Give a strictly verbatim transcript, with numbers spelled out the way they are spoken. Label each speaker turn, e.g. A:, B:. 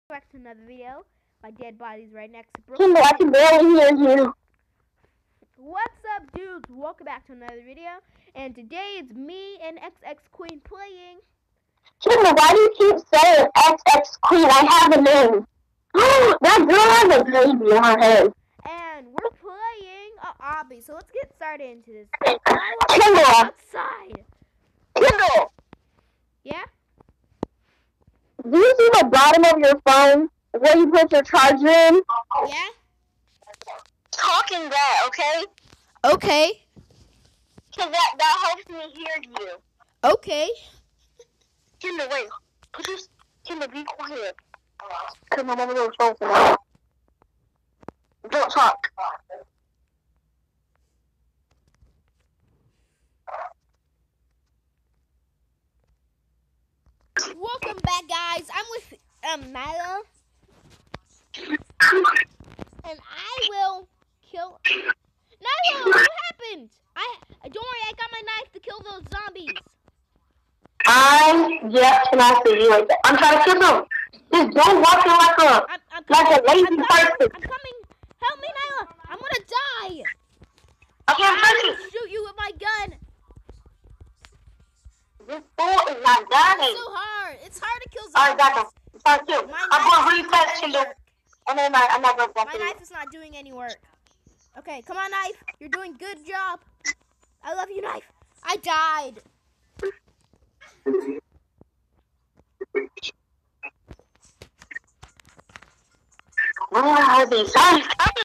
A: Back to another video. My dead body's right next to Brooke.
B: Kimbo, I can barely hear you.
A: What's up, dudes? Welcome back to another video. And today it's me and X X Queen playing.
B: Kimbo, why do you keep saying X X Queen? I have a name. That girl has a baby on her head.
A: And we're playing a obby. So let's get started into this.
B: Kimbo!
A: Outside.
B: Kimbo!
A: Yeah?
B: Do you see the bottom of your phone where you put your charger in?
A: Yeah?
B: Talking that, okay?
A: Okay.
B: Cause that, that helps me hear you.
A: Okay.
B: Kimbo, wait. Put this. Kimbo, be quiet. Cause my mom on the phone for now. Don't talk.
A: Welcome back, guys. I'm with um, Nyla. And I will kill... Nyla, what happened? I Don't worry, I got my knife to kill those zombies.
B: I just cannot see you like that. I'm trying to kill them. Just don't walk in like a,
A: I'm, I'm
B: like a lazy
A: I'm coming,
B: person.
A: I'm coming. Help me, Nyla. I'm gonna die.
B: I can't
A: I'm
B: touch
A: gonna
B: you.
A: shoot you with my gun.
B: This fool is not dying.
A: It's so hard. It's hard to kill zombies.
B: Alright, got them. It's hard too.
A: My
B: I'm
A: knife
B: going
A: is
B: to
A: not
B: reset
A: doing
B: Kindle.
A: work.
B: And then I, I'm not going to
A: My knife is not doing any work. Okay, come on, knife. You're doing good job. I love you, knife. I died.
B: Where are these?